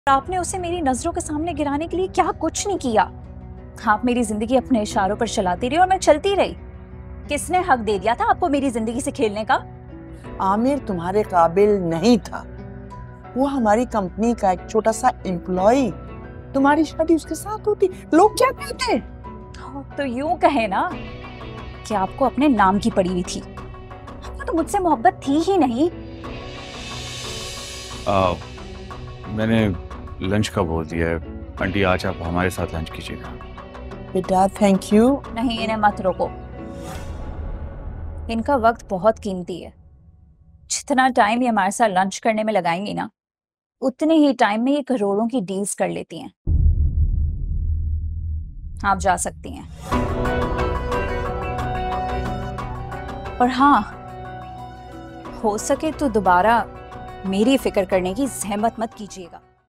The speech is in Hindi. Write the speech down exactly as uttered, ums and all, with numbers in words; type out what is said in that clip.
आपने उसे मेरी नजरों के सामने गिराने के लिए क्या कुछ नहीं किया। आप मेरी जिंदगी अपने इशारों पर चलाती रही और मैं चलती रही। किसने हक दे दिया था आपको मेरी जिंदगी से खेलने का? आमिर तुम्हारे काबिल नहीं था। वो हमारी कंपनी का एक छोटा सा एम्प्लॉय। तुम्हारी शादी उसके साथ होती, लोग क्या कहते? तो यूं कहे ना कि आपको अपने नाम की पड़ी हुई थी। आपको तो मुझसे मोहब्बत थी ही नहीं। आ, मैंने लंच का बोल दिया है। आंटी आज आप हमारे साथ लंच कीजिएगा। बेटा थैंक यू। नहीं, इन्हें मत रोको। इनका वक्त बहुत कीमती है। जितना टाइम ये हमारे साथ लंच करने में लगाएंगी ना, उतने ही टाइम में ये करोड़ों की डील्स कर लेती हैं। आप जा सकती हैं। और हाँ, हो सके तो दोबारा मेरी फिक्र करने की जहमत मत कीजिएगा।